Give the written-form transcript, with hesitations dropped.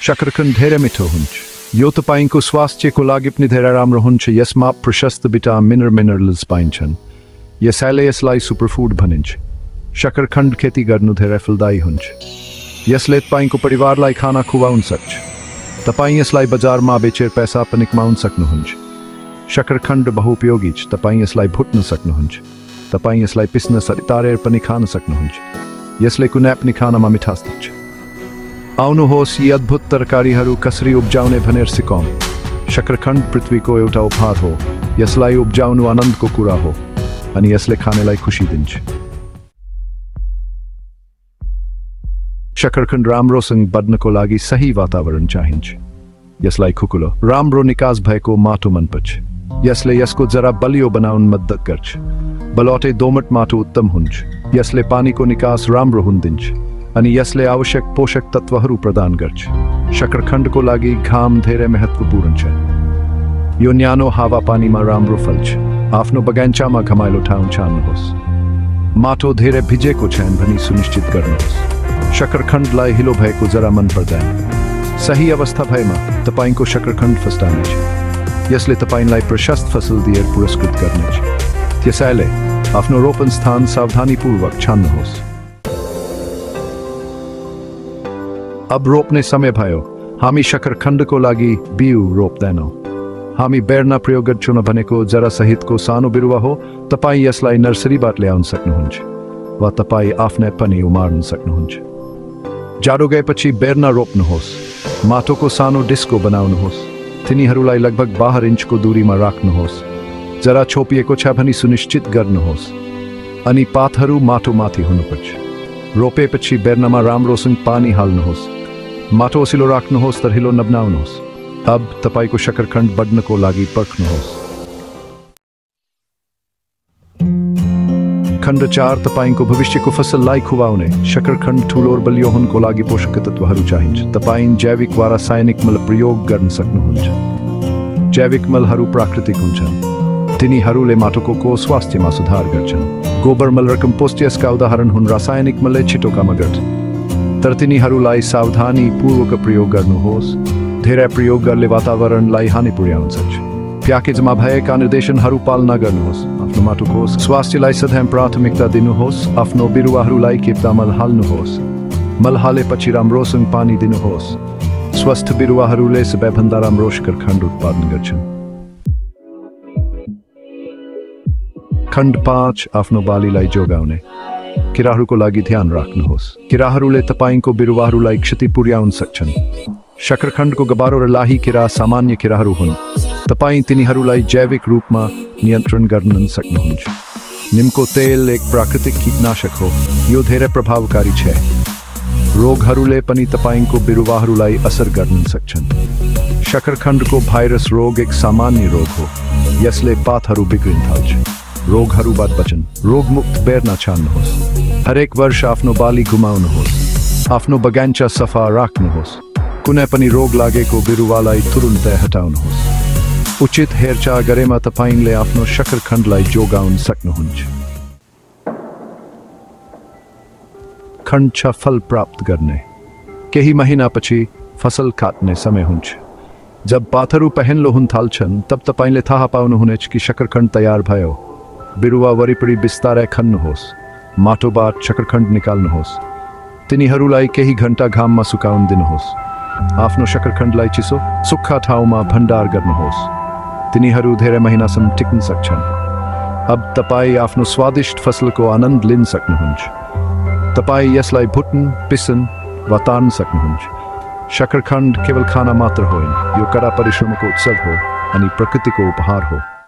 शकरखण्ड धेरै मिठो हुन्छ। यो तपाईको स्वास्थ्यको लागि पनि धेरै राम्रो हुन्छ। यसमा प्रशस्त भिटामिन र मिनरल्स पाइन्छन्। यसैले यसलाई सुपरफुड भनिन्छ। शकरखण्ड खेती गर्नु धेरै फलदायी हुन्छ। यसले तपाईको परिवारलाई खाना खुवाउन सक्छ। तपाईं यसलाई बजारमा बेचेर पैसा पनि कमाउन सक्नुहुन्छ। शकरखण्ड बहुउपयोगी छ। तपाईं यसलाई भुट्न सक्नुहुन्छ। तपाईं यसलाई पिस्न तारेर पनि खान सक्नुहुन्छ। यसले कुनै पनि खानामा मिठास दिन्छ। आउनुहोस् यी अद्भुत तरकारीहरू कसरी उब्जाउने भनेर सिकौँ। शकरखण्ड पृथ्वीको एउटा उपहार हो। यसलाई उब्जाउनु आनन्दको कुरा हो अनि यसले खानेलाई खुसी दिन्छ। शकरखण्ड राम्रोसँग बढ्नको लागि सही वातावरण चाहिन्छ। यसलाई खुकुलो राम्रो निकास भएको माटो मनपर्छ। यसले यसको जरा बलियो बनाउन मद्दत गर्छ। बलौटे दोमट माटो उत्तम हुन्छ। यसले पानीको निकास राम्रो हुन दिन्छ अनि यसले आवश्यक पोषक तत्त्वहरू प्रदान गर्छ। शकरखण्डको लागि घाम धेरै महत्त्वपूर्ण छ। यो न्यानो हावापानीमा राम्रो फल्छ। आफ्नो बगैँचामा घमाइलो ठाउँ छान्नुहोस्। माटो धेरै भिजेको छैन भनी सुनिश्चित गर्नुहोस्। शकरखण्डलाई हिलो भएको जरा मन पर्दैन। सही अवस्था भएमा तपाईको शकरखण्ड फस्टाउनेछ। यसले तपाईलाई प्रशस्त फसल दिएर पुरस्कृत गर्नेछ। त्यसैले आफ्नो रोपन स्थान सावधानीपूर्वक छान्नुहोस्। अब रोप्ने समय भयो। हामी शकरखण्डको लागि बिउ रोप्दैनौँ। हामी बेर्ना प्रयोग गर्छौँ भनेको जरा सहितको सानो बिरुवा हो। तपाईँ यसलाई नर्सरीबाट ल्याउन सक्नुहुन्छ वा तपाईँ आफ्नै पनि उमार्न सक्नुहुन्छ। जाडो गएपछि बेर्ना रोप्नुहोस्। माटोको सानो डिस्को बनाउनुहोस्। तिनीहरूलाई लगभग 12 इन्चको दूरीमा राख्नुहोस्। जरा छोपिएको छ भनी सुनिश्चित गर्नुहोस् अनि पातहरू माटोमाथि हुनुपर्छ। रोपेपछि बेर्नामा राम्रोसँग पानी हाल्नुहोस्। माटो ओसिलो राख्नुहोस् तर हिलो नबनाउनुहोस्। अब तपाईको शकरखण्ड बढ्नको लागि पर्खनुहोस्। खण्ड 4 तपाईको भविष्यको फसललाई खुवाउने। शकरखण्ड ठुलो र बलियो हुनको लागि पोषक तत्त्वहरू चाहिन्छ। तपाईं जैविक वा रासायनिक मल प्रयोग गर्न सक्नुहुन्छ। जैविक मलहरू प्राकृतिक हुन्छन्। तिनीहरूले माटोको स्वास्थ्यमा सुधार गर्छन्। गोबर मल र कम्पोस्ट यसका उदाहरण हुन्। रासायनिक मलले छिटो काम गर्छ तर तिनीहरूलाई सावधानीपूर्वक प्रयोग गर्नुहोस्। धेरै प्रयोग गर्ले वातावरणलाई हानि पुर्याउन सक्छ। प्याकेजमा भएका निर्देशनहरू पालना गर्नुहोस्। आफ्नो माटोको स्वास्थ्यलाई सधैँ प्राथमिकता दिनुहोस्। आफ्नो बिरुवाहरूलाई खेतमा मल हाल्नुहोस्। मल हालेपछि राम्रोसँग पानी दिनुहोस्। स्वस्थ बिरुवाहरूले सबैभन्दा राम्रो शकरखण्ड उत्पादन गर्छन्। खण्ड 5 आफ्नो बालीलाई जोगाउने। किराहरूको लागि ध्यान राख्नुहोस्। किराहरूले तपाईको बिरुवाहरूलाई क्षति पुर्याउन सक्छन्। शकरखण्डको गबारो र लाही किरा सामान्य किराहरू हुन्। तपाईं तिनीहरूलाई जैविक रूपमा नियन्त्रण गर्न सक्नुहुन्छ। निमको तेल एक प्राकृतिक कीटनाशक हो। यो धेरै प्रभावकारी छ। रोगहरूले पनि तपाईको बिरुवाहरूलाई असर गर्न सक्छन्। शकरखण्डको भाइरस रोग एक सामान्य रोग हो। यसले पातहरू बिग्रिन थाल्छ। रोगहरूबाट बचन रोगमुक्त बेर्ना छान्नुहोस्। हरेक वर्ष आफ्नो बाली घुमाउनुहोस्। आफ्नो बगैँचा सफा राख्नुहोस्। कुनै पनि रोग लागेको बिरुवालाई तुरुन्तै हटाउनुहोस्। उचित हेरचाह गरेमा तपाईले आफ्नो शकरखण्डलाई जोगाउन सक्नुहुन्छ। खण्ड 6 फल प्राप्त गर्ने। केही महिनापछि फसल काट्ने समय हुन्छ। जब पातहरू पहेँलो हुन थाल्छन् तब तपाईले थाहा पाउनुहुनेछ कि शकरखण्ड तयार भयो। बिरुवा वरिपरि बिस्तारै खन्नुहोस्। माटोबाट शकरखण्ड निकाल्नुहोस्। तिनीहरूलाई केही घण्टा घाममा सुकाउन दिनुहोस्। आफ्नो शकरखण्डलाई चिसो सुक्खा ठाउँमा भण्डार गर्नुहोस्। तिनीहरू धेरै महिनासम्म टिक्न सक्छन्। अब तपाईँ आफ्नो स्वादिष्ट फसलको आनन्द लिन सक्नुहुन्छ। तपाईँ यसलाई भुट्न, पिसन वा तार्न सक्नुहुन्छ। शकरखण्ड केवल खाना मात्र होइन, यो कडा परिश्रमको उत्सव हो अनि प्रकृतिको उपहार हो।